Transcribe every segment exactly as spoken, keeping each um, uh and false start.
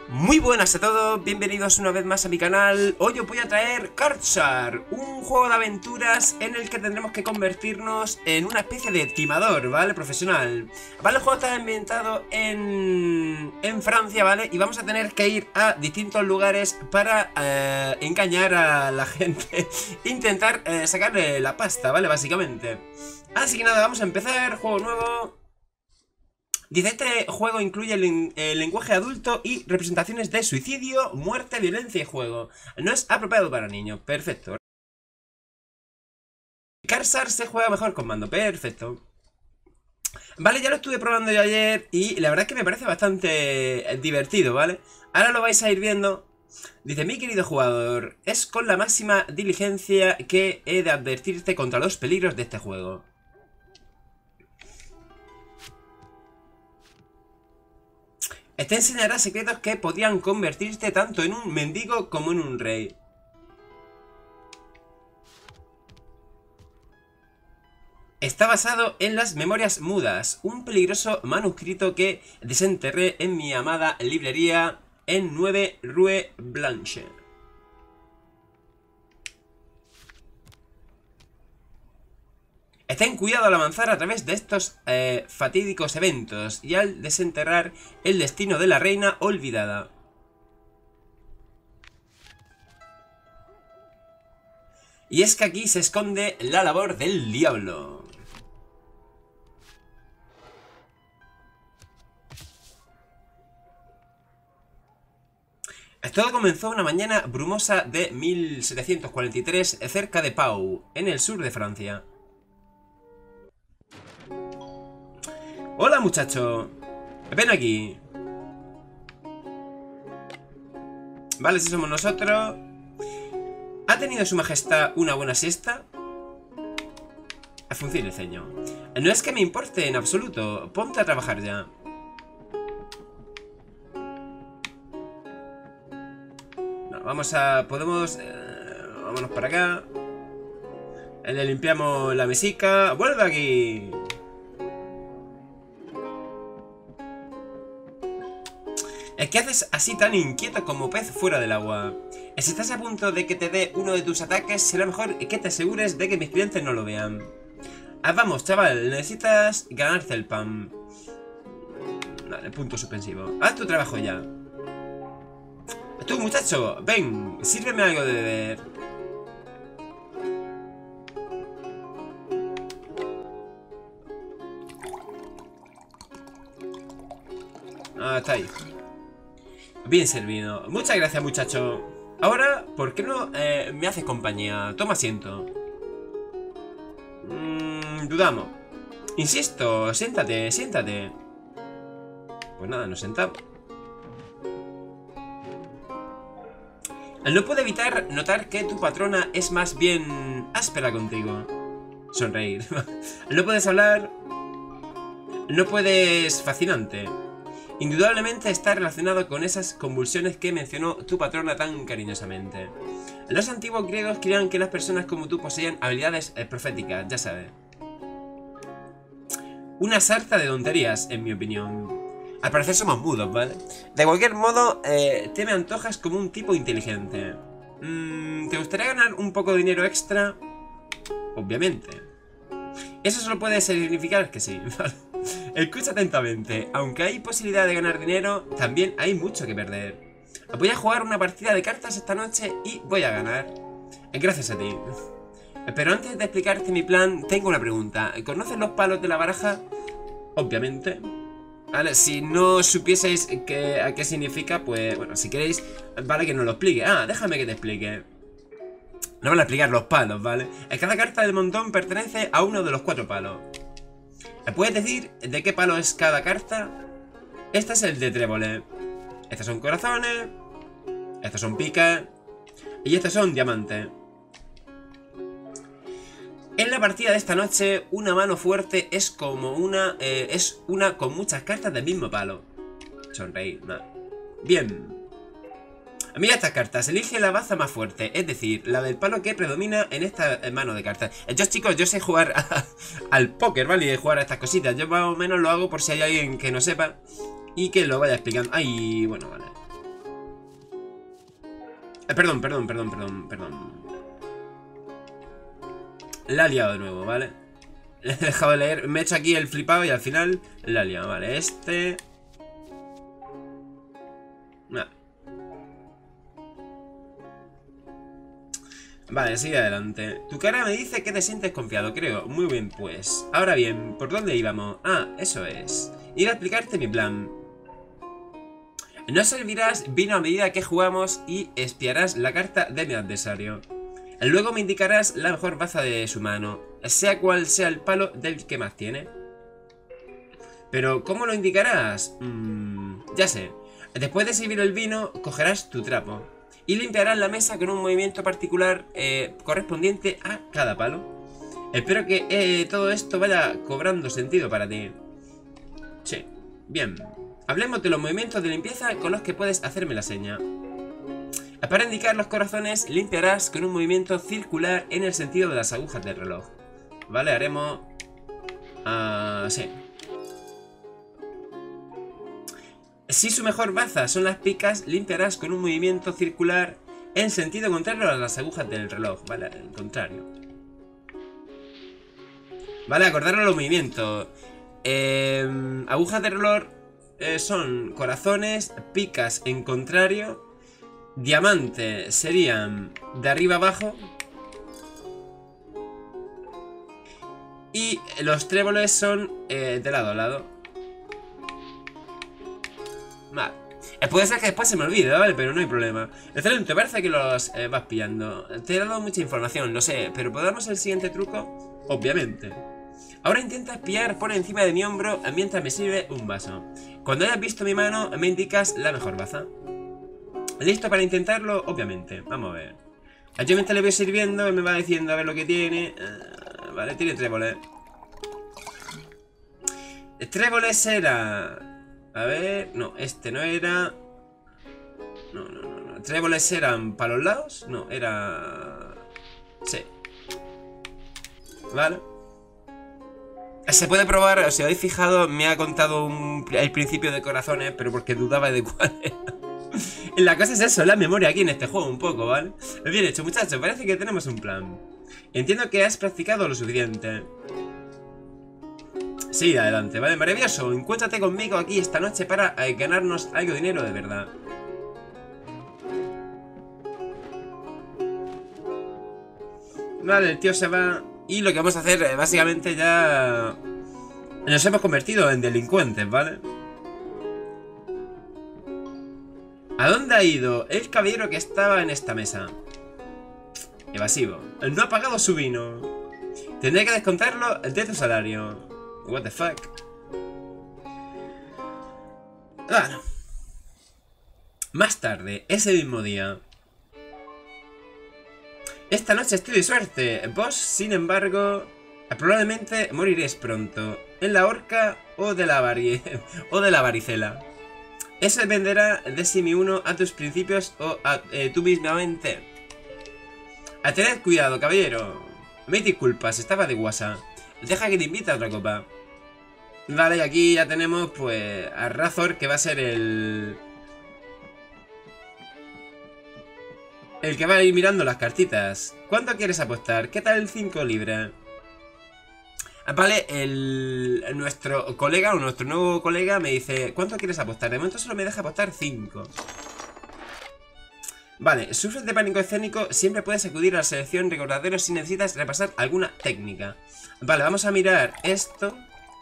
Muy buenas a todos, bienvenidos una vez más a mi canal. Hoy os voy a traer Cardshark, un juego de aventuras en el que tendremos que convertirnos en una especie de timador, ¿vale? Profesional. Vale, el juego está ambientado en, en Francia, ¿vale? Y vamos a tener que ir a distintos lugares para eh, engañar a la gente, intentar eh, sacarle la pasta, ¿vale? Básicamente. Así que nada, vamos a empezar, juego nuevo. Dice, este juego incluye el, el lenguaje adulto y representaciones de suicidio, muerte, violencia y juego. No es apropiado para niños. Perfecto. Cardshark se juega mejor con mando. Perfecto. Vale, ya lo estuve probando yo ayer y la verdad es que me parece bastante divertido, ¿vale? Ahora lo vais a ir viendo. Dice, mi querido jugador, es con la máxima diligencia que he de advertirte contra los peligros de este juego. Este enseñará secretos que podrían convertirte tanto en un mendigo como en un rey. Está basado en las Memorias Mudas, un peligroso manuscrito que desenterré en mi amada librería en nueve Rue Blanche. Ten cuidado al avanzar a través de estos eh, fatídicos eventos y al desenterrar el destino de la reina olvidada. Y es que aquí se esconde la labor del diablo. Todo comenzó una mañana brumosa de mil setecientos cuarenta y tres cerca de Pau, en el sur de Francia. Hola, muchacho. Ven aquí. Vale, si somos nosotros. ¿Ha tenido su majestad una buena siesta? Funciona el ceño. No es que me importe en absoluto. Ponte a trabajar ya. No, vamos a... Podemos... Eh, vámonos para acá. Le limpiamos la mesica. ¡Vuelve aquí! ¿Qué haces así tan inquieto como pez fuera del agua? Si estás a punto de que te dé uno de tus ataques, será mejor que te asegures de que mis clientes no lo vean. Ah, vamos, chaval, necesitas ganarte el pan. Vale, punto suspensivo. Haz tu trabajo ya. Tú, muchacho, ven, sírveme algo de beber. Ah, está ahí. Bien servido. Muchas gracias, muchacho. Ahora, ¿por qué no eh, me haces compañía? Toma asiento. Mm, dudamos. Insisto, siéntate, siéntate. Pues nada, nos sentamos. No puedo evitar notar que tu patrona es más bien áspera contigo. Sonreír. No puedes hablar. No puedes... Fascinante. Indudablemente está relacionado con esas convulsiones que mencionó tu patrona tan cariñosamente. Los antiguos griegos creían que las personas como tú poseían habilidades eh, proféticas, ya sabes. Una sarta de tonterías, en mi opinión. Al parecer somos mudos, ¿vale? De cualquier modo, eh, te me antojas como un tipo inteligente. Mm, ¿Te gustaría ganar un poco de dinero extra? Obviamente. Eso solo puede significar que sí, ¿vale? Escucha atentamente, aunque hay posibilidad de ganar dinero, también hay mucho que perder. Voy a jugar una partida de cartas esta noche y voy a ganar. Gracias a ti. Pero antes de explicarte mi plan, tengo una pregunta. ¿Conoces los palos de la baraja? Obviamente. Vale, si no supieseis que, a qué significa, pues, bueno, si queréis, vale que no lo explique. Ah, déjame que te explique. No van a explicar los palos, ¿vale? Cada carta del montón pertenece a uno de los cuatro palos. ¿Me puedes decir de qué palo es cada carta? Este es el de tréboles. Estos son corazones. Estos son picas. Y estos son diamantes. En la partida de esta noche, una mano fuerte es como una... Eh, es una con muchas cartas del mismo palo. Sonreír, no. Bien. Mira estas cartas, elige la baza más fuerte, es decir, la del palo que predomina en esta mano de cartas. Yo, chicos, yo sé jugar a, al póker, ¿vale? Y jugar a estas cositas. Yo más o menos lo hago por si hay alguien que no sepa y que lo vaya explicando. Ay, bueno, vale. Eh, perdón, perdón, perdón, perdón, perdón. La he liado de nuevo, ¿vale? He dejado de leer, me he hecho aquí el flipado y al final la he liado, vale. Este... Nah. Vale, sigue adelante. Tu cara me dice que te sientes confiado, creo. Muy bien, pues. Ahora bien, ¿por dónde íbamos? Ah, eso es. Ir a explicarte mi plan. No servirás vino a medida que jugamos y espiarás la carta de mi adversario. Luego me indicarás la mejor baza de su mano, sea cual sea el palo del que más tiene. Pero, ¿cómo lo indicarás? Mm, ya sé. Después de servir el vino, cogerás tu trapo y limpiarás la mesa con un movimiento particular eh, correspondiente a cada palo. Espero que eh, todo esto vaya cobrando sentido para ti. Sí, bien. Hablemos de los movimientos de limpieza con los que puedes hacerme la seña. Para indicar los corazones, limpiarás con un movimiento circular en el sentido de las agujas del reloj. Vale, haremos... Uh, sí. Si su mejor baza son las picas, limpiarás con un movimiento circular en sentido contrario a las agujas del reloj. Vale, el contrario. Vale, acordaros los movimientos. Eh, agujas de reloj eh, son corazones, picas en contrario. Diamante serían de arriba abajo. Y los tréboles son eh, de lado a lado. Vale. Eh, puede ser que después se me olvide, ¿vale? Pero no hay problema. Excelente, parece que los eh, vas pillando. Te he dado mucha información, lo sé. Pero ¿podemos el siguiente truco? Obviamente. Ahora intenta espiar por encima de mi hombro mientras me sirve un vaso. Cuando hayas visto mi mano, me indicas la mejor baza. ¿Listo para intentarlo? Obviamente. Vamos a ver. Yo mientras le voy sirviendo, él me va diciendo a ver lo que tiene. Uh, vale, tiene tréboles. Tréboles era... A ver... No, este no era... No, no, no, no. ¿Tréboles eran para los lados? No, era... Sí. Vale. Se puede probar, si habéis fijado, me ha contado un... el principio de corazones, pero porque dudaba de cuál era. La cosa es eso, la memoria aquí en este juego un poco, ¿vale? Bien hecho, muchachos, parece que tenemos un plan. Entiendo que has practicado lo suficiente. Sí, adelante, vale, maravilloso. Encuéntrate conmigo aquí esta noche para eh, ganarnos algo de dinero de verdad. Vale, el tío se va. Y lo que vamos a hacer, eh, básicamente ya... Nos hemos convertido en delincuentes, ¿vale? ¿A dónde ha ido el caballero que estaba en esta mesa? Evasivo. No ha pagado su vino. Tendré que descontarlo de tu salario. What the fuck. Claro. Más tarde, ese mismo día. Esta noche estoy de suerte. Vos, sin embargo, probablemente moriréis pronto. En la horca o de la, vari o de la varicela. Eso dependerá de si me uno a tus principios o a eh, tú mismamente. A tener cuidado, caballero. Me disculpas, estaba de guasa. Deja que te invite a otra copa. Vale, y aquí ya tenemos pues a Razor, que va a ser el... El que va a ir mirando las cartitas. ¿Cuánto quieres apostar? ¿Qué tal el cinco libras? Vale, el, nuestro colega o nuestro nuevo colega me dice: ¿cuánto quieres apostar? De momento solo me deja apostar cinco. Vale, sufres de pánico escénico. Siempre puedes acudir a la selección recordatorio si necesitas repasar alguna técnica. Vale, vamos a mirar esto.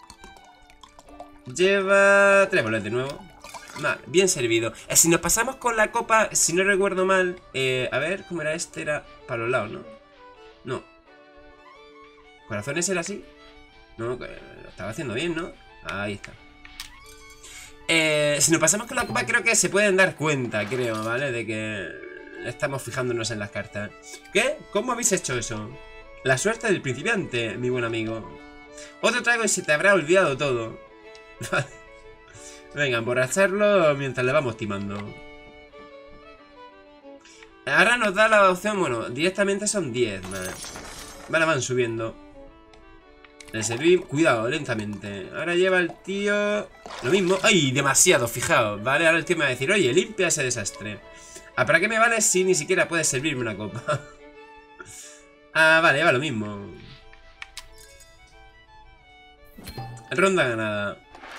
Lleva tréboles de nuevo. Vale, bien servido. eh, Si nos pasamos con la copa, si no recuerdo mal, eh, a ver, ¿cómo era este? Era para los lados, ¿no? No. ¿Corazones era así? No, lo estaba haciendo bien, ¿no? Ahí está. Eh, si nos pasamos con la copa, creo que se pueden dar cuenta, creo, ¿vale? De que estamos fijándonos en las cartas. ¿Qué? ¿Cómo habéis hecho eso? La suerte del principiante, mi buen amigo. Otro trago y se te habrá olvidado todo. Vale. Venga, emborracharlo mientras le vamos timando. Ahora nos da la opción, bueno, directamente son diez, ¿vale? Vale, van subiendo. Le servimos, cuidado, lentamente. Ahora lleva el tío lo mismo. ¡Ay! Demasiado, fijaos, ¿vale? Ahora el tío me va a decir: oye, limpia ese desastre. ¿Ah, para qué me vale si ni siquiera puedes servirme una copa? Ah, vale, va lo mismo. Ronda ganada.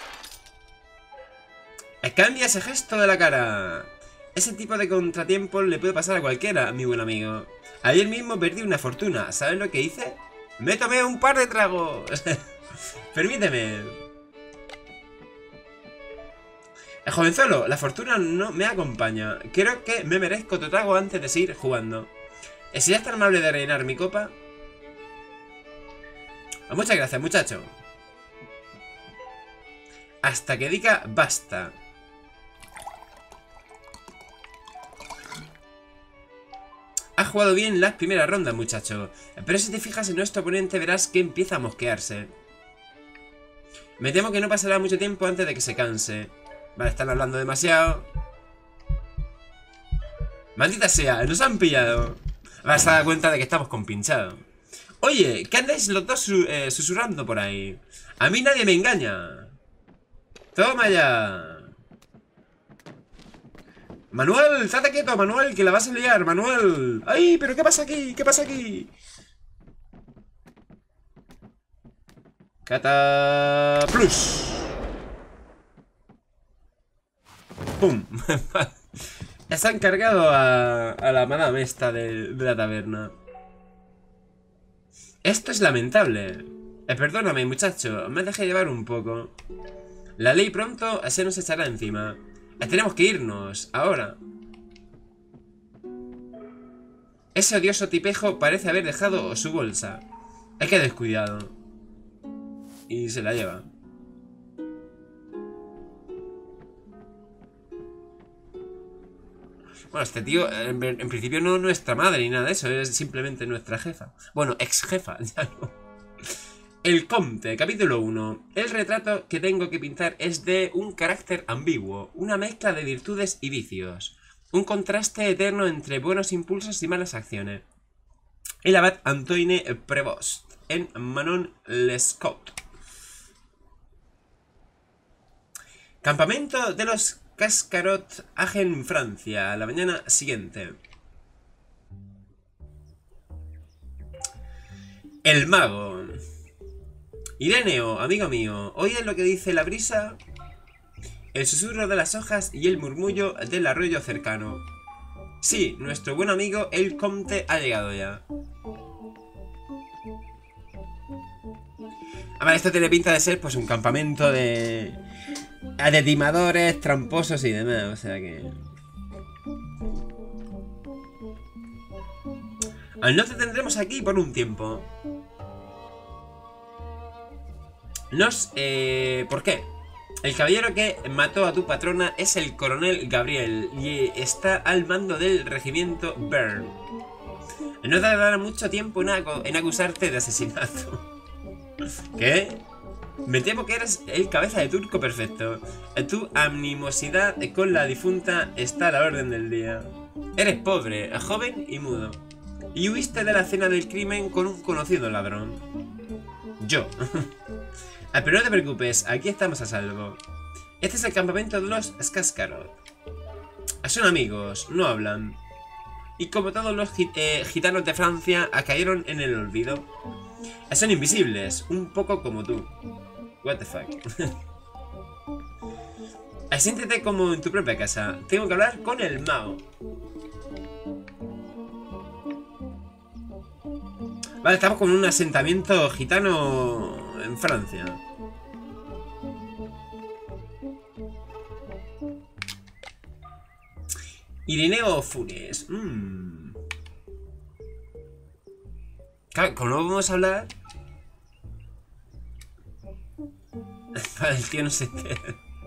Cambia ese gesto de la cara. Ese tipo de contratiempos le puede pasar a cualquiera, mi buen amigo. Ayer mismo perdí una fortuna. ¿Sabes lo que hice? Me tomé un par de tragos. Permíteme. El jovenzuelo, la fortuna no me acompaña. Creo que me merezco tu trago antes de seguir jugando. ¿Serías tan amable de rellenar mi copa? Muchas gracias, muchacho. Hasta que diga basta. Has jugado bien las primeras rondas, muchacho. Pero si te fijas en nuestro oponente verás que empieza a mosquearse. Me temo que no pasará mucho tiempo antes de que se canse. Vale, están hablando demasiado. Maldita sea, nos han pillado. Vas a dar cuenta de que estamos compinchados. Oye, ¿qué andáis los dos su eh, susurrando por ahí? A mí nadie me engaña. Toma ya. Manuel, estate quieto, Manuel, que la vas a liar, Manuel. ¡Ay, pero qué pasa aquí! ¿Qué pasa aquí? Cata Plus. ¡Pum! Se han cargado a, a la madame esta de, de la taberna. Esto es lamentable. Eh, perdóname, muchacho, me dejé llevar un poco. La ley pronto se nos echará encima. Eh, tenemos que irnos, ahora. Ese odioso tipejo parece haber dejado su bolsa. Hay que descuidado. Y se la lleva. Bueno, este tío, en, en principio no es nuestra madre ni nada de eso, es simplemente nuestra jefa. Bueno, ex jefa, ya no. El Comte, capítulo uno. El retrato que tengo que pintar es de un carácter ambiguo, una mezcla de virtudes y vicios. Un contraste eterno entre buenos impulsos y malas acciones. El abad Antoine Prevost, en Manon Lescaut. Campamento de los Cascarot Agen, Francia, a la mañana siguiente. El mago. Ireneo, amigo mío, ¿oyes lo que dice la brisa? El susurro de las hojas y el murmullo del arroyo cercano. Sí, nuestro buen amigo el Comte ha llegado ya. A ver, esto tiene pinta de ser pues un campamento de... de timadores, tramposos y demás, o sea que... No te tendremos aquí por un tiempo. Nos... Eh, ¿Por qué? El caballero que mató a tu patrona es el coronel Gabriel y está al mando del regimiento Bern. No tardará mucho tiempo en, acu en acusarte de asesinato. ¿Qué? Me temo que eres el cabeza de turco perfecto. Tu animosidad con la difunta está a la orden del día. Eres pobre, joven y mudo. Y huiste de la escena del crimen con un conocido ladrón. Yo. Pero no te preocupes, aquí estamos a salvo. Este es el campamento de los Cascarot. Son amigos, no hablan. Y como todos los git eh, gitanos de Francia, cayeron en el olvido. Son invisibles, un poco como tú. What the fuck. Siéntete como en tu propia casa. Tengo que hablar con el Mao. Vale, estamos con un asentamiento gitano en Francia. Ireneo Funes. Mm. Claro, como no vamos a hablar... Vale, el tío no se entera.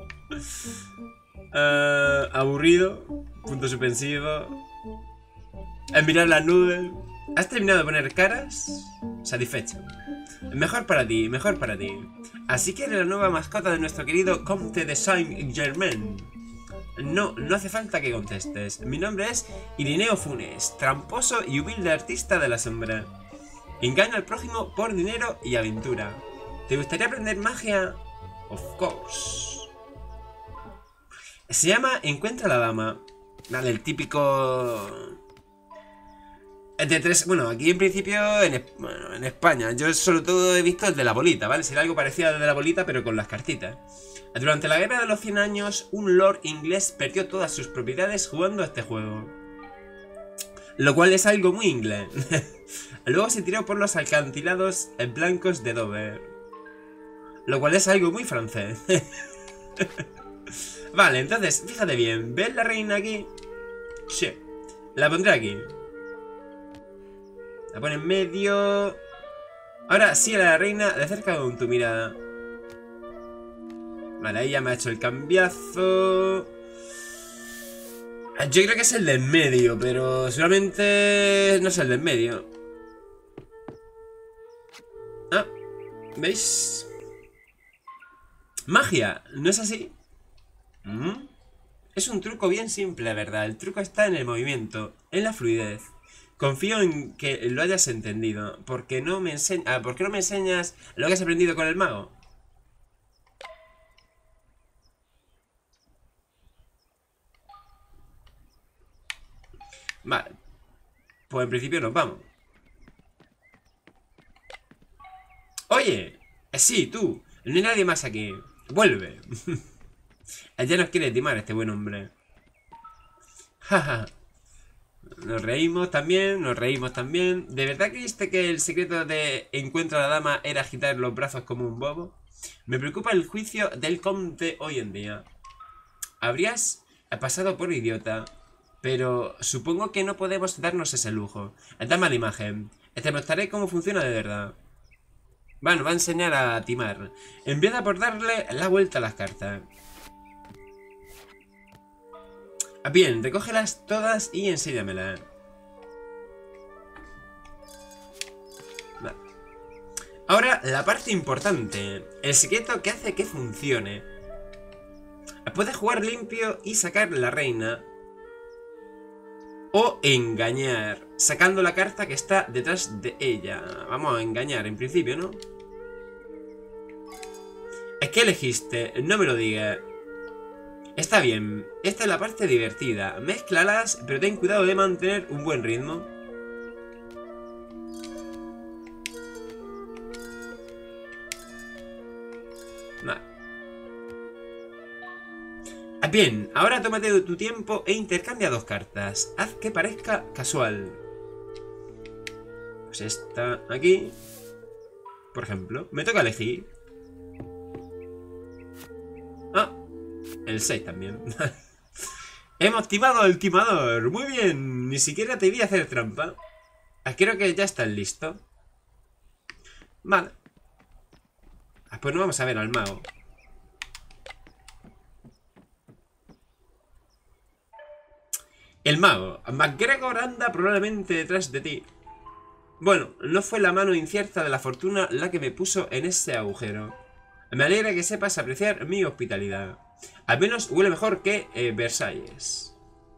uh, Aburrido. Punto suspensivo. En mirar las nubes. ¿Has terminado de poner caras? Satisfecho. Mejor para ti, mejor para ti. Así que eres la nueva mascota de nuestro querido Comte de Saint-Germain. No, no hace falta que contestes. Mi nombre es Ireneo Funes, tramposo y humilde artista de la sombra. Engaña al prójimo por dinero y aventura. ¿Te gustaría aprender magia? Of course. Se llama Encuentra a la dama. Vale, el típico... De tres... Bueno, aquí en principio, en, bueno, en España, yo sobre todo he visto el de la bolita, ¿vale? Será algo parecido al de la bolita, pero con las cartitas. Durante la Guerra de los cien años, un lord inglés perdió todas sus propiedades jugando a este juego. Lo cual es algo muy inglés. Luego se tiró por los acantilados blancos de Dover. Lo cual es algo muy francés. Vale, entonces, fíjate bien. ¿Ves la reina aquí? Sí. La pondré aquí. La pone en medio. Ahora sí a la reina de cerca con tu mirada. Vale, ahí ya me ha hecho el cambiazo. Yo creo que es el del medio, pero seguramente no es el del medio. Ah, ¿veis? Magia, ¿no es así? ¿Mm? Es un truco bien simple, ¿verdad? El truco está en el movimiento, en la fluidez. Confío en que lo hayas entendido. ¿Por qué no me enseñas, ah, ¿por qué no me enseñas lo que has aprendido con el mago? Vale. Pues en principio nos vamos. Oye, sí, tú. No hay nadie más aquí. Vuelve. Ya nos quiere timar este buen hombre. Jaja. Nos reímos también, nos reímos también. ¿De verdad creíste que el secreto de encuentro a la dama era agitar los brazos como un bobo? Me preocupa el juicio del conde hoy en día. Habrías pasado por idiota, pero supongo que no podemos darnos ese lujo. Da mala imagen. Te mostraré cómo funciona de verdad. Bueno, va a enseñar a timar. Empieza por darle la vuelta a las cartas. Bien, recógelas todas y enséñamelas. Vale. Ahora, la parte importante. El secreto que hace que funcione. Puedes jugar limpio y sacar la reina. O engañar, sacando la carta que está detrás de ella. Vamos a engañar en principio, ¿no? ¿Qué elegiste? No me lo digas. Está bien, esta es la parte divertida. Mézclalas, pero ten cuidado de mantener un buen ritmo. Vale. Bien, ahora tómate tu tiempo e intercambia dos cartas. Haz que parezca casual. Pues esta aquí, por ejemplo. Me toca elegir. Ah, el seis también. Hemos timado al timador. Muy bien, ni siquiera te vi hacer trampa. Creo que ya estás listo. Vale. Pues no vamos a ver al mago. El mago. MacGregor anda probablemente detrás de ti. Bueno, no fue la mano incierta de la fortuna la que me puso en ese agujero. Me alegra que sepas apreciar mi hospitalidad. Al menos huele mejor que eh, Versalles.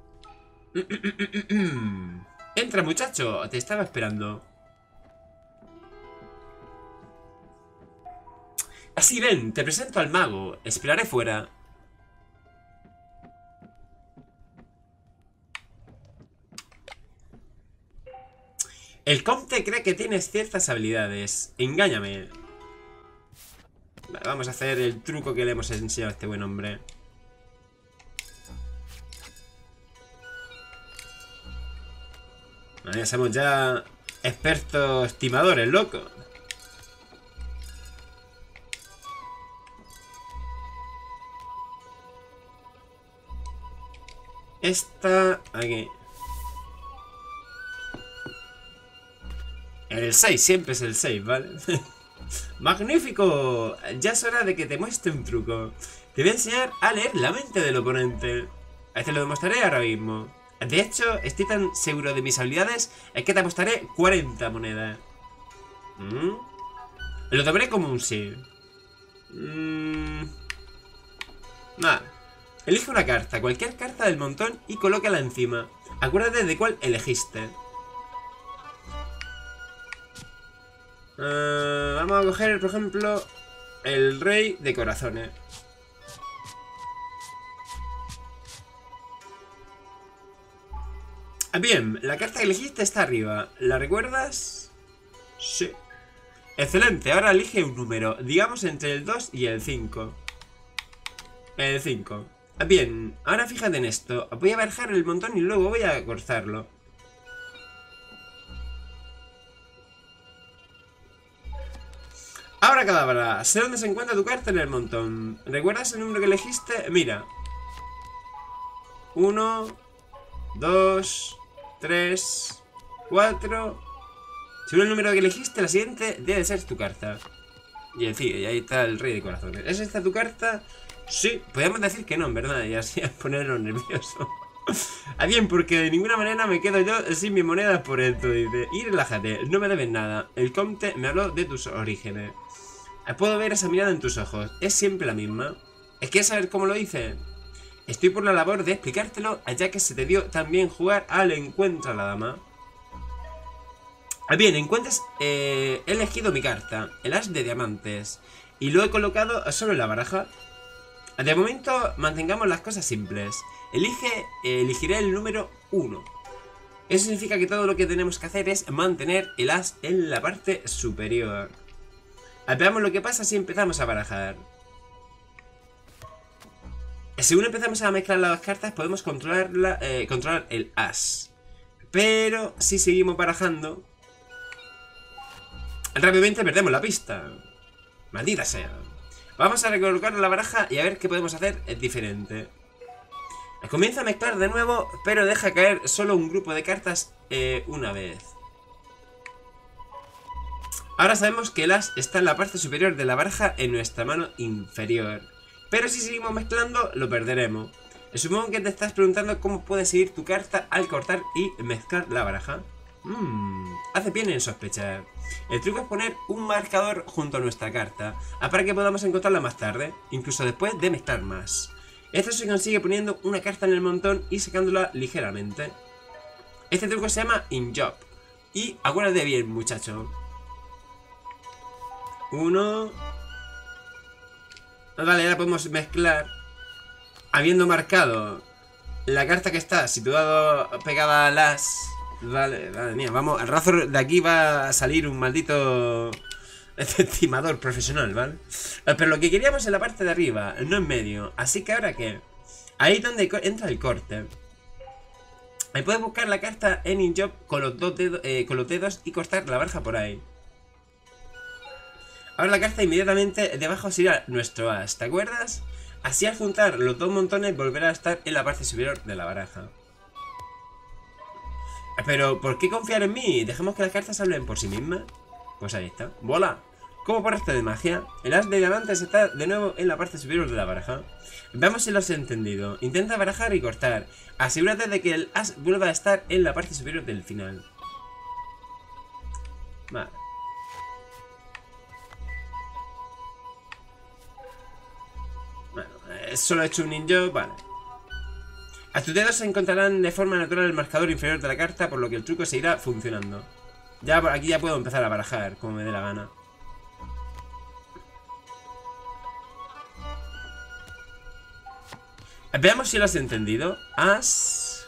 Entra, muchacho, te estaba esperando. Así ven, te presento al mago. Esperaré fuera. El conde cree que tienes ciertas habilidades. Engáñame. Vale, vamos a hacer el truco que le hemos enseñado a este buen hombre. Vale, ya somos ya expertos timadores, loco. Esta aquí. El seis, siempre es el seis, ¿vale? ¡Magnífico! Ya es hora de que te muestre un truco. Te voy a enseñar a leer la mente del oponente. Te lo demostraré ahora mismo. De hecho, estoy tan seguro de mis habilidades es que te apostaré cuarenta monedas. ¿Mm? Lo tomaré como un sí. Mm. Nada. Elige una carta, cualquier carta del montón, y colócala encima. Acuérdate de cuál elegiste. Uh, vamos a coger, por ejemplo, el rey de corazones. Bien, la carta que elegiste está arriba. ¿La recuerdas? Sí. Excelente, ahora elige un número. Digamos entre el dos y el cinco. El cinco. Bien, ahora fíjate en esto. Voy a bajar el montón y luego voy a cortarlo. Ahora cadabra, sé dónde se encuentra tu carta en el montón. ¿Recuerdas el número que elegiste? Mira. Uno, dos, tres, cuatro. Según el número que elegiste, la siguiente debe ser tu carta. Y decir, y ahí está el rey de corazones. ¿Es esta tu carta? Sí, podríamos decir que no, en verdad, y así a ponernos nervioso. Ah, bien, porque de ninguna manera me quedo yo sin mis monedas por esto, dice. Y relájate, no me debes nada. El conte me habló de tus orígenes. Puedo ver esa mirada en tus ojos. ¿Es siempre la misma? ¿Quieres saber cómo lo hice? Estoy por la labor de explicártelo, ya que se te dio tan bien jugar al encuentro a la dama. Bien, encuentras... Eh, he elegido mi carta, el as de diamantes, y lo he colocado solo en la baraja. De momento, mantengamos las cosas simples. Elige, eh, elegiré el número uno. Eso significa que todo lo que tenemos que hacer es mantener el as en la parte superior. Veamos lo que pasa si empezamos a barajar. Según empezamos a mezclar las cartas, podemos controlarla, eh, controlar el as. Pero si seguimos barajando, rápidamente perdemos la pista. Maldita sea. Vamos a recolocar la baraja y a ver qué podemos hacer diferente. Comienza a mezclar de nuevo, pero deja caer solo un grupo de cartas eh, una vez. Ahora sabemos que el as está en la parte superior de la baraja en nuestra mano inferior. Pero si seguimos mezclando, lo perderemos. Supongo que te estás preguntando cómo puedes seguir tu carta al cortar y mezclar la baraja. Mmm, hace bien en sospechar. El truco es poner un marcador junto a nuestra carta, para que podamos encontrarla más tarde, incluso después de mezclar más. Esto se consigue poniendo una carta en el montón y sacándola ligeramente. Este truco se llama In Job. Y acuérdate bien, muchacho. Uno. Vale, ahora podemos mezclar. Habiendo marcado la carta que está situada pegada al as. Vale, madre mía, vamos, al razo de aquí va a salir un maldito estimador profesional, ¿vale? Pero lo que queríamos en la parte de arriba, no en medio. Así que ahora qué. Ahí es donde entra el corte. Ahí puedes buscar la carta en InJob con los dos dedos, eh, con los dedos y cortar la baraja por ahí. Ahora la carta inmediatamente debajo será nuestro as, ¿te acuerdas? Así al juntar los dos montones volverá a estar en la parte superior de la baraja. Pero, ¿por qué confiar en mí? Dejemos que las cartas hablen por sí mismas. Pues ahí está. ¡Bola! Como por arte de magia, el as de diamantes está de nuevo en la parte superior de la baraja. Veamos si lo has entendido. Intenta barajar y cortar. Asegúrate de que el as vuelva a estar en la parte superior del final. Vale. Bueno, eh, solo he hecho un ninja, vale. A tus dedos se encontrarán de forma natural el marcador inferior de la carta, por lo que el truco seguirá funcionando. Ya aquí ya puedo empezar a barajar, como me dé la gana. Veamos si lo has entendido. As...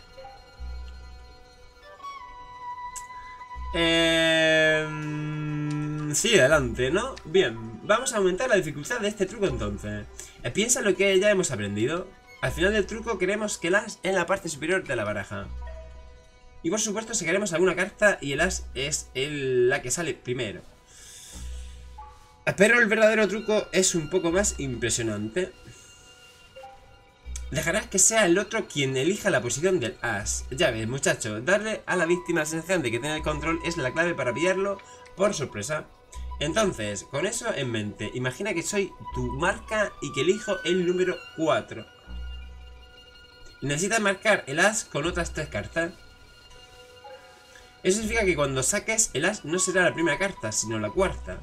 Eh... Sí, adelante, ¿no? Bien, vamos a aumentar la dificultad de este truco entonces. Piensa en lo que ya hemos aprendido. Al final del truco queremos que el as en la parte superior de la baraja. Y por supuesto si queremos alguna carta y el as es el, la que sale primero. Pero el verdadero truco es un poco más impresionante. Dejarás que sea el otro quien elija la posición del as. Ya ves, muchacho, darle a la víctima la sensación de que tiene el control es la clave para pillarlo por sorpresa. Entonces, con eso en mente, imagina que soy tu marca y que elijo el número cuatro. Necesitas marcar el as con otras tres cartas. Eso significa que cuando saques el as no será la primera carta, sino la cuarta.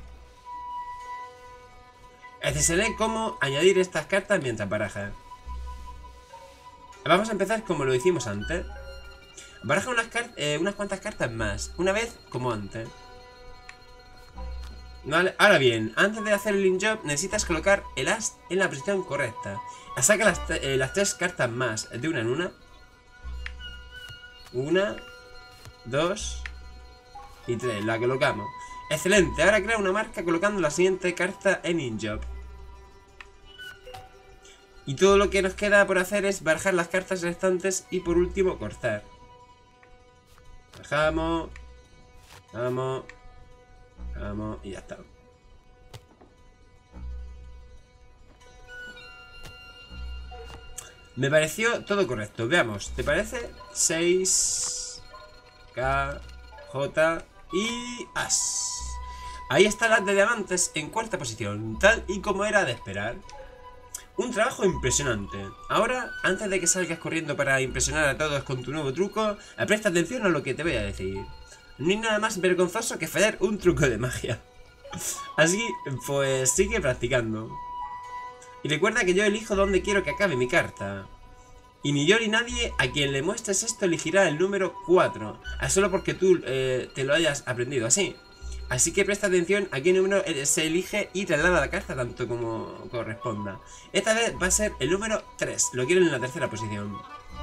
Te enseñaré cómo añadir estas cartas mientras barajas. Vamos a empezar como lo hicimos antes. Baraja unas, eh, unas cuantas cartas más, una vez como antes. Vale, ahora bien, antes de hacer el in-job necesitas colocar el as en la posición correcta. Saca las, eh, las tres cartas más de una en una. Una, dos y tres. La colocamos. Excelente. Ahora crea una marca colocando la siguiente carta en InJob. Y todo lo que nos queda por hacer es barajar las cartas restantes y por último cortar. Bajamos. Vamos. Vamos. Y ya está. Me pareció todo correcto. Veamos. ¿Te parece? seis. K. J. Y As. Ahí está la de diamantes en cuarta posición. Tal y como era de esperar. Un trabajo impresionante. Ahora, antes de que salgas corriendo para impresionar a todos con tu nuevo truco, presta atención a lo que te voy a decir. No hay nada más vergonzoso que fallar un truco de magia. Así, pues sigue practicando. Y recuerda que yo elijo dónde quiero que acabe mi carta. Y ni yo ni nadie a quien le muestres esto elegirá el número cuatro. Solo porque tú eh, te lo hayas aprendido así. Así que presta atención a qué número se elige y traslada la carta tanto como corresponda. Esta vez va a ser el número tres. Lo quiero en la tercera posición.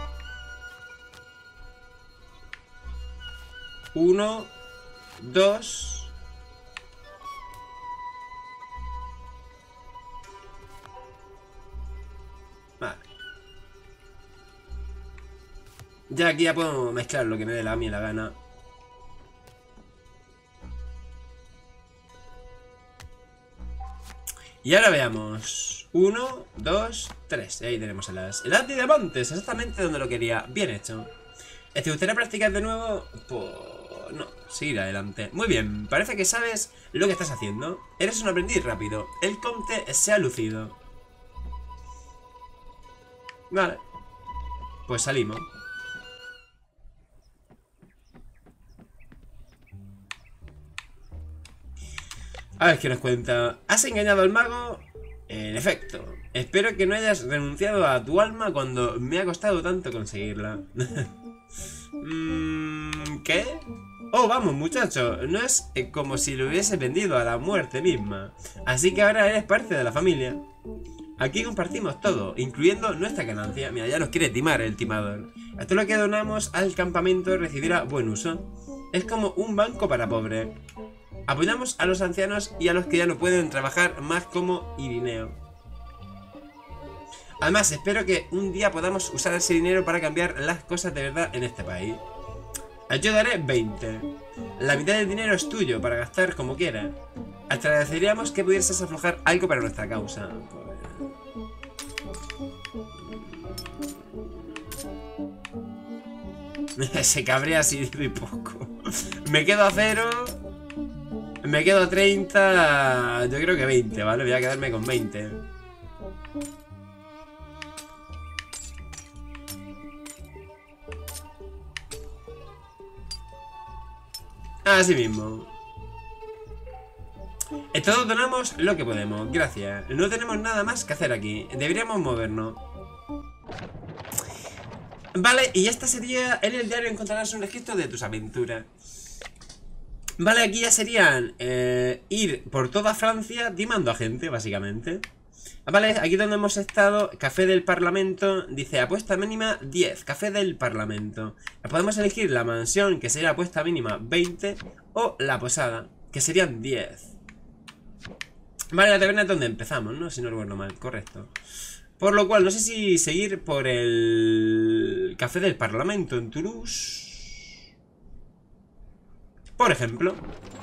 uno, dos. Vale. Ya aquí ya puedo mezclar lo que me dé la a mí la gana. Y ahora veamos. uno, dos, tres. Ahí tenemos el as. El as de diamantes, exactamente donde lo quería. Bien hecho. ¿Te gustaría practicar de nuevo? Pues no, seguir adelante. Muy bien, parece que sabes lo que estás haciendo. Eres un aprendiz rápido. El comte se ha lucido. Vale. Pues salimos. A ver qué nos cuenta. ¿Has engañado al mago? En efecto. Espero que no hayas renunciado a tu alma cuando me ha costado tanto conseguirla. mm, ¿Qué? Oh, vamos, muchacho. No es como si lo hubiese vendido a la muerte misma. Así que ahora eres parte de la familia. Aquí compartimos todo, incluyendo nuestra ganancia. Mira, ya nos quiere timar el timador. Todo lo que donamos al campamento recibirá buen uso. Es como un banco para pobres. Apoyamos a los ancianos y a los que ya no pueden trabajar más como Irineo. Además, espero que un día podamos usar ese dinero para cambiar las cosas de verdad en este país. Yo daré veinte. La mitad del dinero es tuyo para gastar como quieras. Te agradeceríamos que pudieses aflojar algo para nuestra causa. Se cabrea así de poco. Me quedo a cero. Me quedo a treinta. Yo creo que veinte, ¿vale? Voy a quedarme con veinte. Así mismo. Todos donamos lo que podemos. Gracias. No tenemos nada más que hacer aquí. Deberíamos movernos. Vale, y esta sería... En el diario encontrarás un registro de tus aventuras. Vale, aquí ya serían eh, ir por toda Francia timando a gente, básicamente. Vale, aquí donde hemos estado, Café del Parlamento, dice apuesta mínima diez, Café del Parlamento. Podemos elegir la mansión, que sería apuesta mínima veinte, o la posada, que serían diez. Vale, la taberna es donde empezamos, ¿no? Si no recuerdo mal, correcto. Por lo cual, no sé si seguir por el Café del Parlamento en Toulouse, por ejemplo.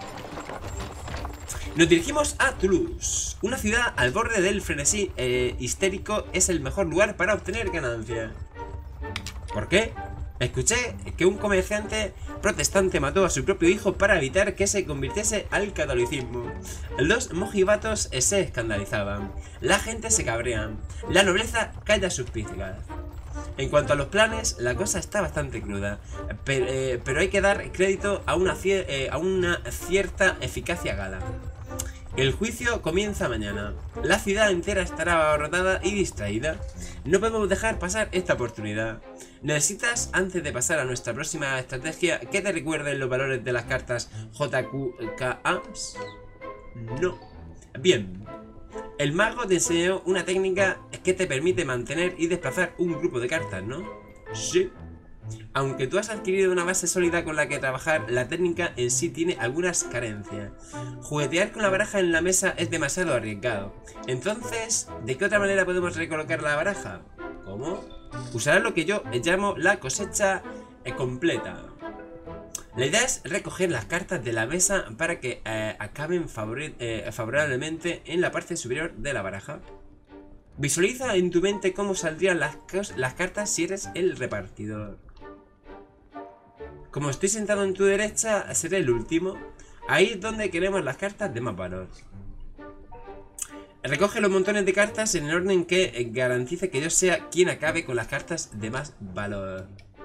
Nos dirigimos a Toulouse, una ciudad al borde del frenesí eh, histérico. Es el mejor lugar para obtener ganancias. ¿Por qué? Escuché que un comerciante protestante mató a su propio hijo para evitar que se convirtiese al catolicismo. Los mojigatos se escandalizaban, la gente se cabrea, la nobleza calla sus críticas. En cuanto a los planes, la cosa está bastante cruda, pero, eh, pero hay que dar crédito a una, eh, a una cierta eficacia gala. El juicio comienza mañana. La ciudad entera estará abarrotada y distraída. No podemos dejar pasar esta oportunidad. ¿Necesitas, antes de pasar a nuestra próxima estrategia, que te recuerden los valores de las cartas J Q K A? No. Bien. El mago te enseñó una técnica que te permite mantener y desplazar un grupo de cartas, ¿no? Sí. Aunque tú has adquirido una base sólida con la que trabajar, la técnica en sí tiene algunas carencias. Juguetear con la baraja en la mesa es demasiado arriesgado. Entonces, ¿de qué otra manera podemos recolocar la baraja? ¿Cómo? Usarás lo que yo llamo la cosecha completa. La idea es recoger las cartas de la mesa para que eh, acaben favore eh, favorablemente en la parte superior de la baraja. Visualiza en tu mente cómo saldrían las, las cartas si eres el repartidor. Como estoy sentado en tu derecha, seré el último. Ahí es donde queremos las cartas de más valor. Recoge los montones de cartas en el orden que garantice que yo sea quien acabe con las cartas de más valor.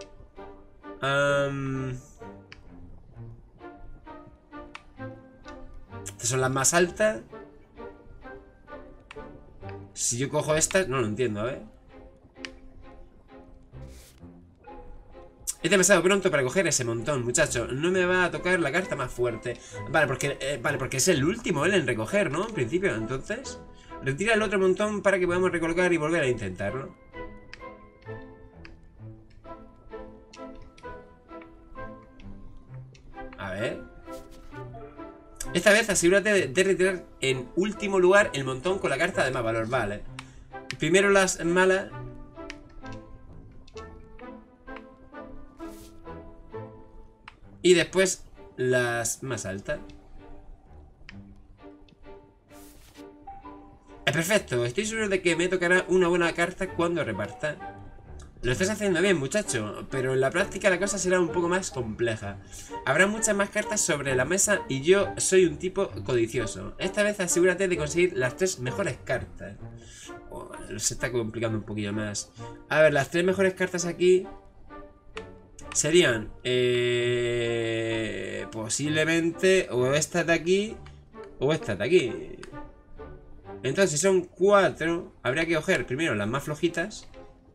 Um... Estas son las más altas. Si yo cojo estas, no lo entiendo, a ver. Es demasiado pronto para coger ese montón, muchacho. No me va a tocar la carta más fuerte. Vale, porque, eh, vale, porque es el último él en recoger, ¿no? En principio, entonces retira el otro montón para que podamos recolocar y volver a intentarlo. A ver. Esta vez asegúrate de, de retirar en último lugar el montón con la carta de más valor. Vale. Primero las malas. Y después las más altas. Es perfecto. Estoy seguro de que me tocará una buena carta cuando reparta. Lo estás haciendo bien, muchacho, pero en la práctica la cosa será un poco más compleja. Habrá muchas más cartas sobre la mesa y yo soy un tipo codicioso. Esta vez asegúrate de conseguir las tres mejores cartas. Oh, se está complicando un poquillo más. A ver, las tres mejores cartas aquí serían eh, posiblemente o esta de aquí o esta de aquí. Entonces, si son cuatro, habría que coger primero las más flojitas.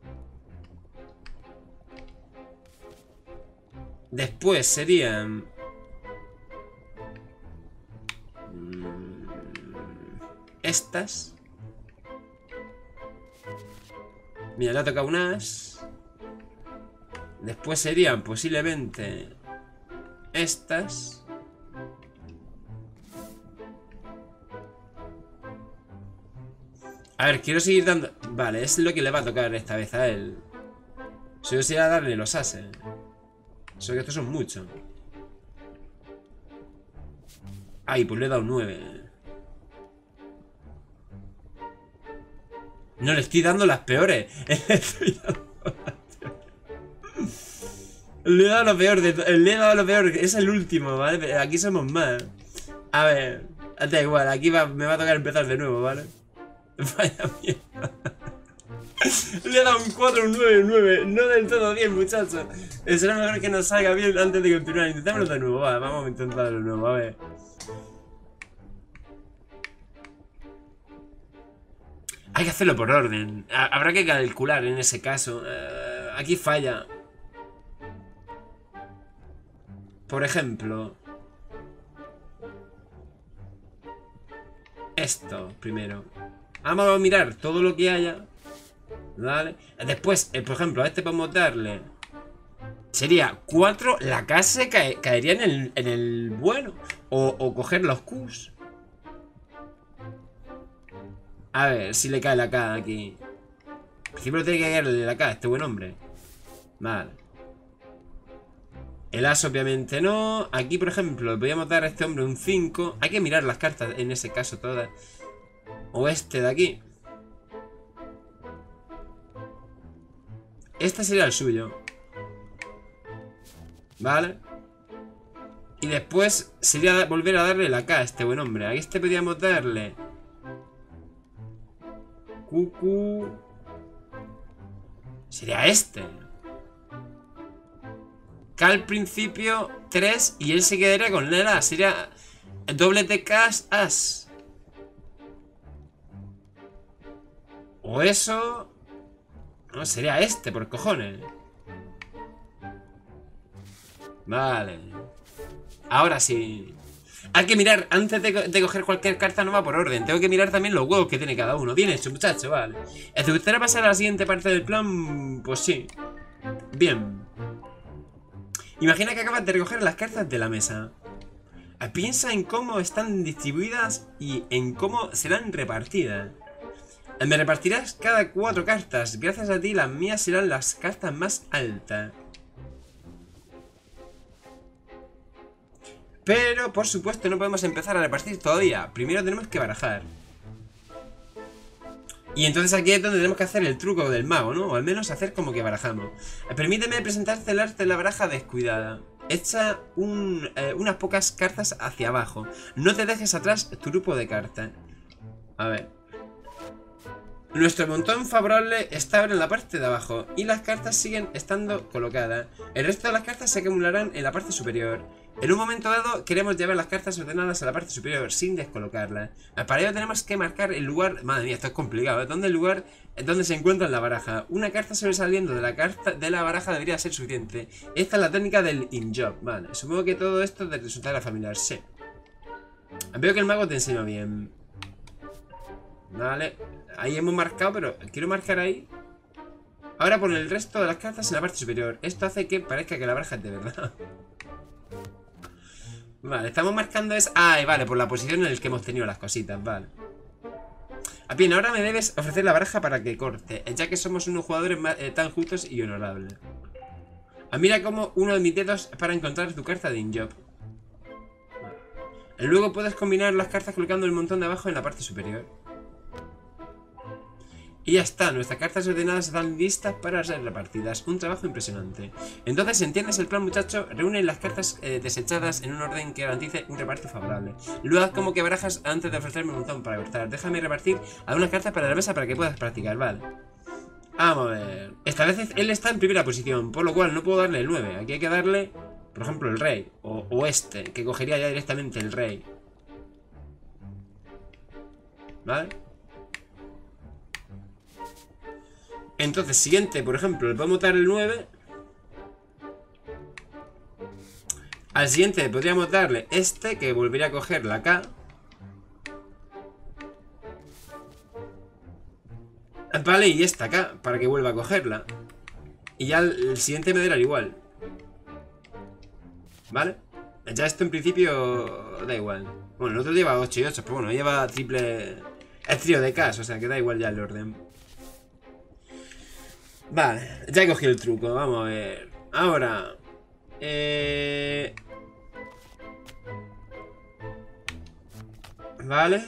Después serían... estas. Mira, le ha tocado unas. Después serían posiblemente estas. A ver, quiero seguir dando... Vale, es lo que le va a tocar esta vez a él. Si yo sería darle los ases. Solo que estos son muchos. Ay, pues le he dado nueve. No, le estoy dando las peores. Le he dado lo peor. De le he dado lo peor. Es el último, ¿vale? Aquí somos más. A ver. Da igual, aquí va, me va a tocar empezar de nuevo, ¿vale? Vaya mierda. Le he dado un cuatro, un nueve, un nueve. No del todo bien, muchachos. Será mejor que nos salga bien antes de continuar. Intentémoslo de nuevo, va, vamos a intentarlo de nuevo, a ver. Hay que hacerlo por orden. Habrá que calcular en ese caso. Uh, aquí falla. Por ejemplo, esto primero. Vamos a mirar todo lo que haya. Vale. Después, eh, por ejemplo, a este podemos darle. Sería cuatro. La casa cae, caería en el, en el bueno. O, o coger los Qs. A ver si le cae la K aquí. Al principio tiene que caerle la K a este buen hombre. Vale. El as obviamente no. Aquí, por ejemplo, le podríamos dar a este hombre un cinco. Hay que mirar las cartas en ese caso todas. O este de aquí. Este sería el suyo. Vale. Y después sería volver a darle la K a este buen hombre. A este podríamos darle Cucu. Sería este. K al principio tres y él se quedaría con el as. Sería doble de K as. O eso. No, sería este, por cojones. Vale. Ahora sí. Hay que mirar, antes de, de coger cualquier carta no va por orden. Tengo que mirar también los huevos que tiene cada uno. Bien hecho, muchacho, vale. ¿Te gustaría pasar a la siguiente parte del plan? Pues sí. Bien. Imagina que acabas de recoger las cartas de la mesa. Piensa en cómo están distribuidas y en cómo serán repartidas. Me repartirás cada cuatro cartas. Gracias a ti las mías serán las cartas más altas. Pero, por supuesto, no podemos empezar a repartir todavía. Primero tenemos que barajar. Y entonces aquí es donde tenemos que hacer el truco del mago, ¿no? O al menos hacer como que barajamos. Permíteme presentarte el arte de la baraja descuidada. Echa un, eh, unas pocas cartas hacia abajo. No te dejes atrás tu grupo de cartas. A ver. Nuestro montón favorable está ahora en la parte de abajo y las cartas siguen estando colocadas. El resto de las cartas se acumularán en la parte superior. En un momento dado queremos llevar las cartas ordenadas a la parte superior sin descolocarlas. Para ello tenemos que marcar el lugar... Madre mía, esto es complicado, ¿eh? ¿Dónde el lugar donde se encuentra en la baraja? Una carta sobresaliendo de la carta de la baraja debería ser suficiente. Esta es la técnica del in-job. Vale, supongo que todo esto te resultará familiar. Sí. Veo que el mago te enseña bien. Vale. Ahí hemos marcado, pero quiero marcar ahí. Ahora pon el resto de las cartas en la parte superior. Esto hace que parezca que la baraja es de verdad. Vale, estamos marcando es... Ah, vale, por la posición en la que hemos tenido las cositas, vale. Ah, bien, ahora me debes ofrecer la baraja para que corte, ya que somos unos jugadores más, eh, tan justos y honorables. Ah, mira como uno de mis dedos para encontrar tu carta de in-job. Vale. Luego puedes combinar las cartas colocando el montón de abajo en la parte superior. Y ya está, nuestras cartas ordenadas están listas para ser repartidas. Un trabajo impresionante. Entonces, ¿entiendes el plan, muchacho? Reúne las cartas eh, desechadas en un orden que garantice un reparto favorable. Luego haz como que barajas antes de ofrecerme un montón para cortar. Déjame repartir algunas cartas para la mesa para que puedas practicar, vale. Vamos a ver. Esta vez él está en primera posición, por lo cual no puedo darle el nueve. Aquí hay que darle, por ejemplo, el rey. O, o este, que cogería ya directamente el rey. ¿Vale? Entonces, siguiente, por ejemplo, le podemos dar el nueve. Al siguiente podríamos darle este, que volvería a coger la K. Vale, y esta K, para que vuelva a cogerla. Y ya el, el siguiente me dará igual. ¿Vale? Ya esto en principio da igual. Bueno, el otro lleva ocho y ocho, pero bueno, lleva triple... Es trío de K, o sea que da igual ya el orden. Vale, ya he cogido el truco, vamos a ver. Ahora eh... Vale.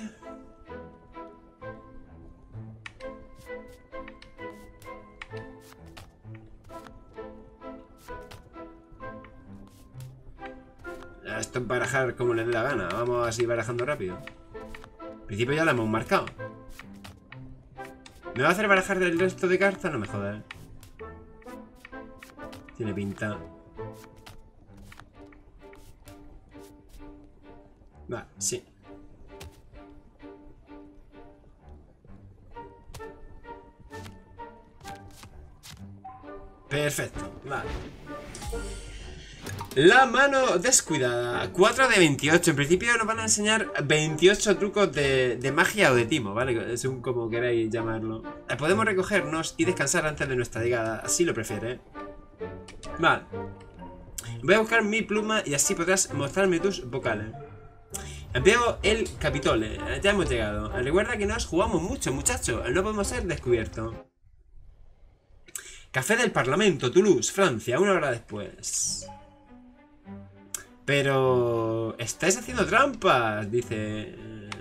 Esto es barajar como le dé la gana. Vamos así barajando rápido. Al principio ya la hemos marcado. ¿Me va a hacer barajar del resto de cartas? No me jodas. Tiene pinta. Va, sí. Perfecto, vale. La mano descuidada. cuatro de veintiocho. En principio nos van a enseñar veintiocho trucos de, de magia o de timo, ¿vale? Según como queráis llamarlo. Podemos recogernos y descansar antes de nuestra llegada. Así lo prefiere. Vale. Voy a buscar mi pluma y así podrás mostrarme tus vocales. Veo el Capitole. Ya hemos llegado. Recuerda que nos jugamos mucho, muchachos. No podemos ser descubiertos. Café del Parlamento, Toulouse, Francia. Una hora después. Pero... estáis haciendo trampas, dice...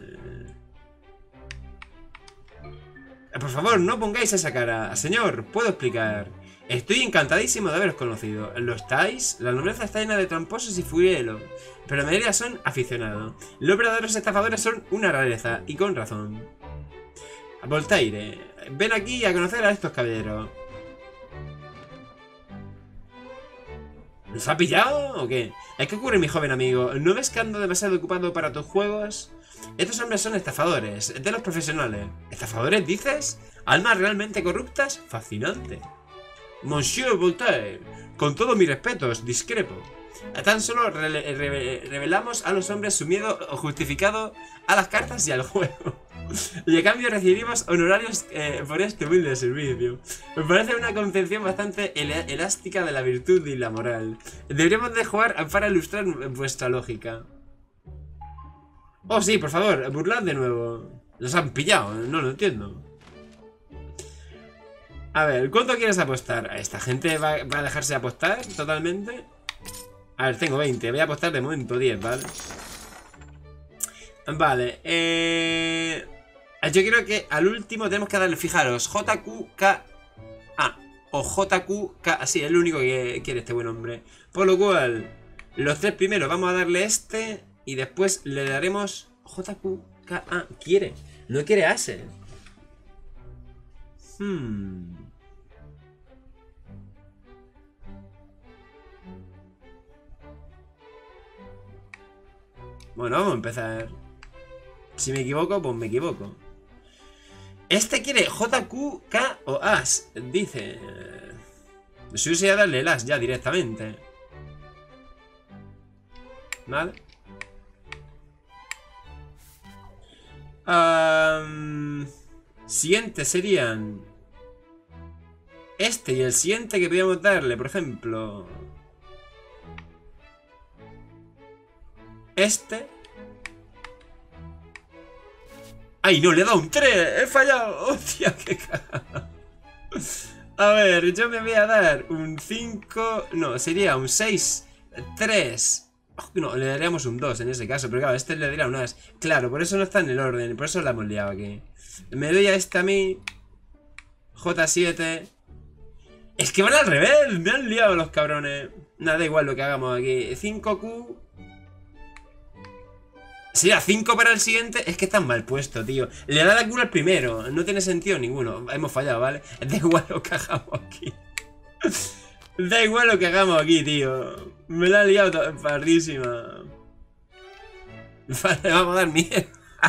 Por favor, no pongáis esa cara. Señor, puedo explicar. Estoy encantadísimo de haberos conocido. ¿Lo estáis? La nobleza está llena de tramposos y furielos, pero la mayoría son aficionados. Los verdaderos estafadores son una rareza, y con razón. Voltaire, ven aquí a conocer a estos caballeros. ¿Nos ha pillado o qué? ¿Qué ocurre, mi joven amigo? ¿No ves que ando demasiado ocupado para tus juegos? Estos hombres son estafadores, de los profesionales. ¿Estafadores, dices? ¿Almas realmente corruptas? Fascinante. Monsieur Voltaire, con todos mis respetos, discrepo. Tan solo re re revelamos a los hombres su miedo justificado a las cartas y al juego. Y a cambio recibimos honorarios eh, por este humilde servicio. Me parece una concepción bastante el elástica de la virtud y la moral. Deberíamos de jugar para ilustrar vuestra lógica. Oh, sí, por favor, burlad de nuevo. Los han pillado, no lo entiendo. A ver, ¿cuánto quieres apostar? ¿Esta gente va, va a dejarse apostar totalmente? A ver, tengo veinte, voy a apostar de momento diez, ¿vale? Vale, eh... yo creo que al último tenemos que darle, fijaros, J Q K A o J Q K A, sí, es el único que quiere este buen hombre. Por lo cual, los tres primeros vamos a darle este y después le daremos J Q K A. ¿Quiere? No quiere ase. Hmm... Bueno, vamos a empezar. Si me equivoco, pues me equivoco. Este quiere J Q K o As. Dice. Si usaría darle el As ya directamente. Vale. Um, siguiente serían este y el siguiente que podríamos darle, por ejemplo, este. ¡Ay, no! ¡Le he dado un tres! ¡He fallado! ¡Hostia, qué cagada! A ver, yo me voy a dar un cinco... No, sería un seis, tres... Oh, no, le daríamos un dos en ese caso. Pero claro, este le daría un as. Claro, por eso no está en el orden. Por eso la hemos liado aquí. Me doy a este a mí. J siete. Es que van al revés. Me han liado los cabrones. Nada, da igual lo que hagamos aquí. cinco Q... Sería cinco para el siguiente. Es que está mal puesto, tío. Le da la cura al primero. No tiene sentido ninguno. Hemos fallado, ¿vale? Da igual lo que hagamos aquí. Da igual lo que hagamos aquí, tío. Me la ha liado pardísima. Vale, vamos a dar miedo.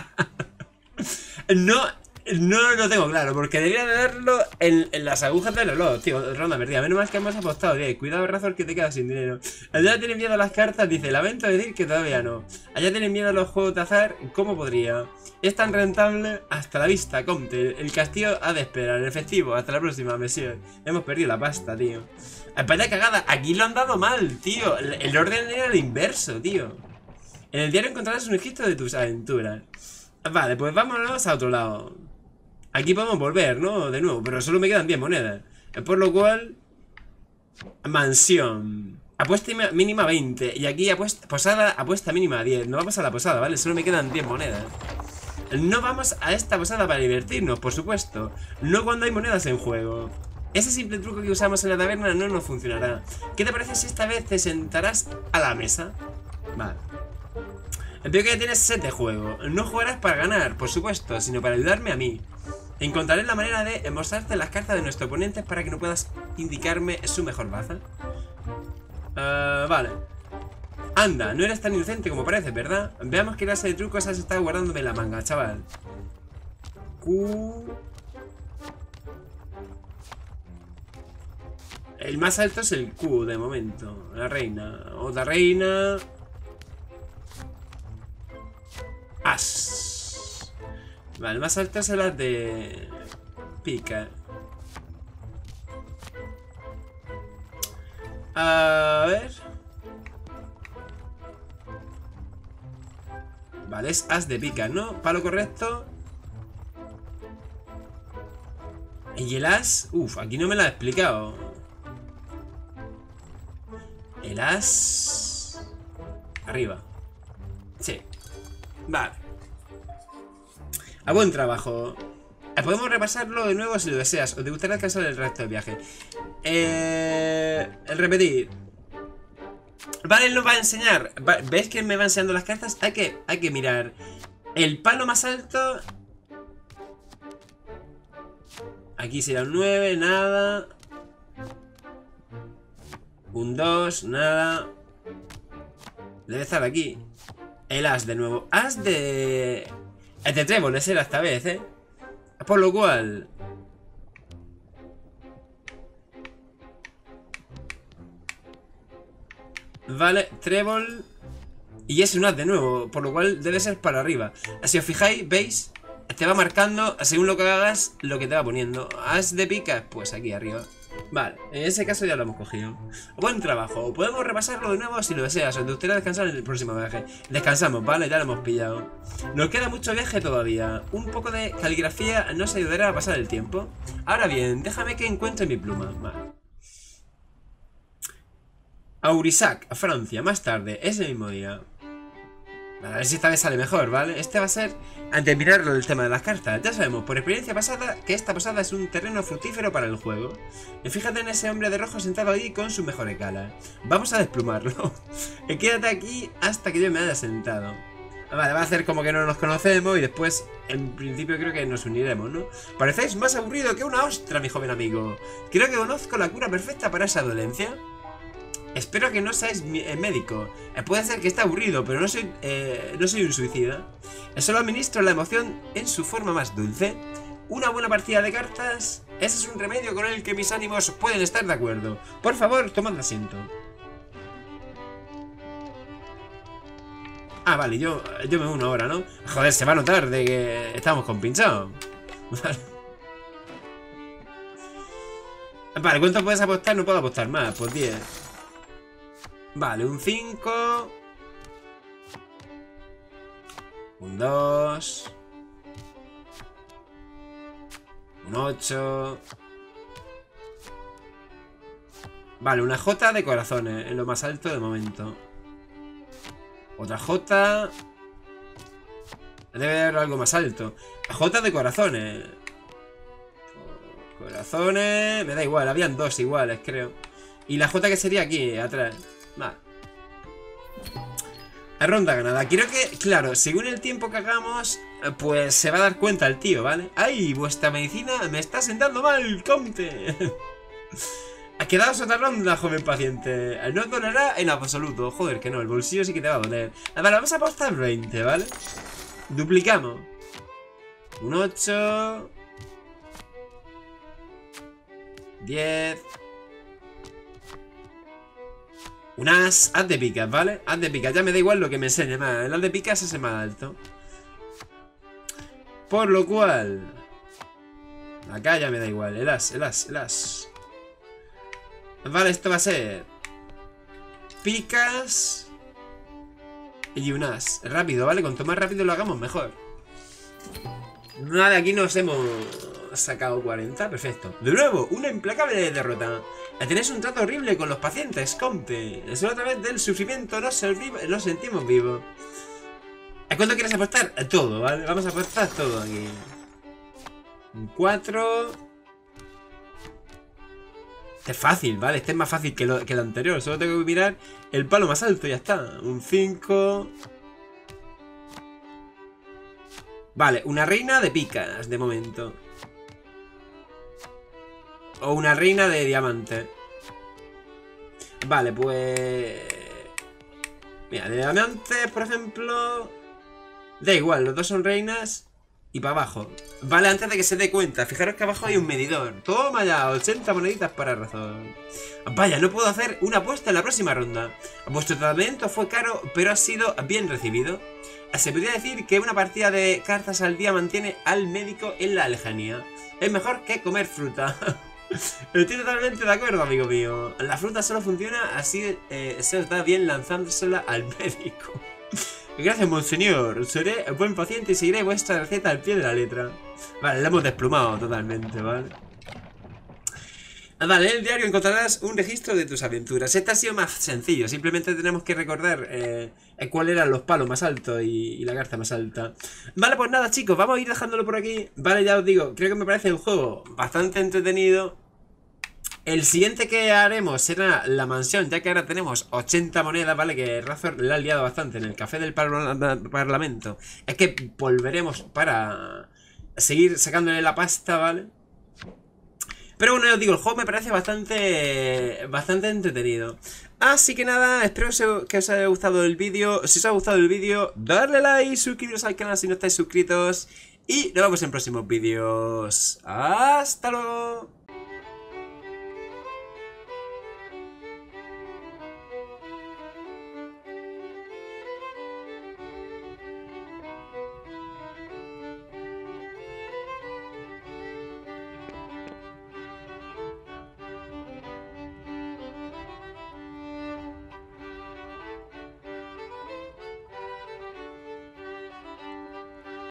No... No lo tengo claro, porque debería de darlo en, en las agujas del reloj, tío. Ronda perdida. Menos mal que hemos apostado, tío. Cuidado, Razor, que te quedas sin dinero. Allá tienen miedo a las cartas, dice. Lamento decir que todavía no. Allá tienen miedo a los juegos de azar. ¿Cómo podría? Es tan rentable. Hasta la vista, Comte. El castillo ha de esperar. El efectivo. Hasta la próxima, monsieur. Hemos perdido la pasta, tío. Vaya cagada. Aquí lo han dado mal, tío. El, el orden era el inverso, tío. En el diario encontrarás un registro de tus aventuras. Vale, pues vámonos a otro lado. Aquí podemos volver, ¿no? De nuevo, pero solo me quedan diez monedas. Por lo cual... Mansión. Apuesta mínima veinte. Y aquí apuesta, posada, apuesta mínima diez. No vamos a la posada, ¿vale? Solo me quedan diez monedas. No vamos a esta posada para divertirnos, por supuesto. No cuando hay monedas en juego. Ese simple truco que usamos en la taberna no nos funcionará. ¿Qué te parece si esta vez te sentarás a la mesa? Vale. Veo que ya tienes set de juego. No jugarás para ganar, por supuesto, sino para ayudarme a mí. Encontraré la manera de mostrarte las cartas de nuestro oponente para que no puedas indicarme su mejor baza. Uh, vale. Anda, no eres tan inocente como pareces, ¿verdad? Veamos qué clase de trucos has estado guardándome en la manga, chaval. Q... El más alto es el Q de momento. La reina. Otra reina. As. Vale, el más alto es el de pica. A ver. Vale, es as de pica, ¿no? Palo correcto. Y el as... Uf, aquí no me lo ha explicado. El as... Arriba. Sí. Vale. A buen trabajo. Podemos repasarlo de nuevo si lo deseas. ¿O te gustaría alcanzar el resto del viaje? Eh... El repetir. Vale, él nos va a enseñar. ¿Ves que me va enseñando las cartas? Hay que, hay que mirar. El palo más alto. Aquí será un nueve, nada. Un dos, nada. Debe estar aquí. El as de nuevo. As de... El de trébol, ese era esta vez, ¿eh? Por lo cual... Vale, trébol. Y es un as de nuevo, por lo cual debe ser para arriba. Si os fijáis, ¿veis? te va marcando, según lo que hagas, lo que te va poniendo. As de picas, pues aquí arriba. Vale, en ese caso ya lo hemos cogido. Buen trabajo, podemos repasarlo de nuevo si lo deseas, o te gustaría descansar en el próximo viaje. Descansamos, vale, ya lo hemos pillado. Nos queda mucho viaje todavía. Un poco de caligrafía nos ayudará a pasar el tiempo. Ahora bien, déjame que encuentre mi pluma. Vale. Aurisac, Francia, más tarde, ese mismo día. A ver si esta vez sale mejor, ¿vale? Este va a ser, antes de mirar el tema de las cartas. Ya sabemos, por experiencia pasada, que esta posada es un terreno fructífero para el juego. Y fíjate en ese hombre de rojo sentado ahí con su mejor escala. Vamos a desplumarlo. Y quédate aquí hasta que yo me haya sentado. Vale, va a hacer como que no nos conocemos y después, en principio, creo que nos uniremos, ¿no? Parecéis más aburrido que una ostra, mi joven amigo. Creo que conozco la cura perfecta para esa dolencia. Espero que no seáis médico. Eh, puede ser que esté aburrido, pero no soy, eh, no soy un suicida. Solo administro la emoción en su forma más dulce. Una buena partida de cartas. Ese es un remedio con el que mis ánimos pueden estar de acuerdo. Por favor, tomad asiento. Ah, vale, yo, yo me uno ahora, ¿no? Joder, se va a notar de que estamos compinchados. Vale. Vale, ¿cuánto puedes apostar? No puedo apostar más, pues diez. Vale, un cinco. Un dos. Un ocho. Vale, una J de corazones, en lo más alto de momento. Otra J. Debe haber algo más alto. J de corazones. Corazones. Me da igual, habían dos iguales, creo. Y la J que sería aquí, atrás. Vale. Ronda ganada. Creo que, claro, según el tiempo que hagamos, pues se va a dar cuenta el tío, ¿vale? ¡Ay! Vuestra medicina me está sentando mal, comte. Quedaos otra ronda, joven paciente. No dolerá en absoluto. Joder, que no, el bolsillo sí que te va a doler. Vale, vamos a apostar veinte, ¿vale? Duplicamos. Un ocho. diez. Un as, haz de picas, ¿vale? Haz de picas, ya me da igual lo que me enseñe más. El haz de picas es el más alto. Por lo cual, acá ya me da igual, el as, el as, el as. Vale, esto va a ser picas y un as. Rápido, ¿vale? Cuanto más rápido lo hagamos, mejor. Vale, aquí nos hemos sacado cuarenta, perfecto. De nuevo, una implacable derrota. Tenéis un trato horrible con los pacientes, compe. Solo a través del sufrimiento nos, nos sentimos vivos. ¿A cuánto quieres apostar? Todo, ¿vale? Vamos a apostar todo aquí. Un cuatro. Este es fácil, ¿vale? Este es más fácil que, lo, que el anterior. Solo tengo que mirar el palo más alto y ya está. Un cinco. Vale, una reina de picas, de momento. O una reina de diamante. Vale, pues... Mira, de diamantes, por ejemplo... Da igual, los dos son reinas. Y para abajo. Vale, antes de que se dé cuenta, fijaros que abajo hay un medidor. Toma ya, ochenta moneditas para razón. Vaya, no puedo hacer una apuesta en la próxima ronda. Vuestro tratamiento fue caro, pero ha sido bien recibido. Se podría decir que una partida de cartas al día mantiene al médico en la lejanía. Es mejor que comer fruta. Estoy totalmente de acuerdo, amigo mío. La fruta solo funciona así, eh, se os da bien lanzándosela al médico. Gracias, monseñor. Seré buen paciente y seguiré vuestra receta al pie de la letra. Vale, la hemos desplumado totalmente, ¿vale? Vale, en el diario encontrarás un registro de tus aventuras. Este ha sido más sencillo. Simplemente tenemos que recordar eh, cuál eran los palos más altos y, y la carta más alta. Vale, pues nada, chicos, vamos a ir dejándolo por aquí. Vale, ya os digo, creo que me parece un juego bastante entretenido. El siguiente que haremos será la mansión, ya que ahora tenemos ochenta monedas, ¿vale? Que Razor le ha liado bastante en el café del parla parlamento. Es que volveremos para seguir sacándole la pasta, ¿vale? Pero bueno, ya os digo, el juego me parece bastante bastante entretenido. Así que nada, espero que os haya gustado el vídeo. Si os ha gustado el vídeo, darle like, suscribiros al canal si no estáis suscritos. Y nos vemos en próximos vídeos. ¡Hasta luego!